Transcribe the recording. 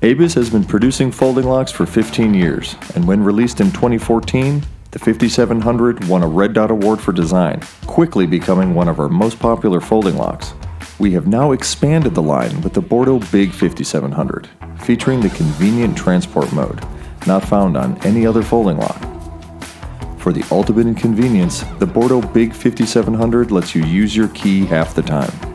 ABUS has been producing folding locks for 15 years, and when released in 2014, the 5700 won a Red Dot Award for design, quickly becoming one of our most popular folding locks. We have now expanded the line with the Bordo Big 5700, featuring the convenient transport mode, not found on any other folding lock. For the ultimate in convenience, the Bordo Big 5700 lets you use your key half the time.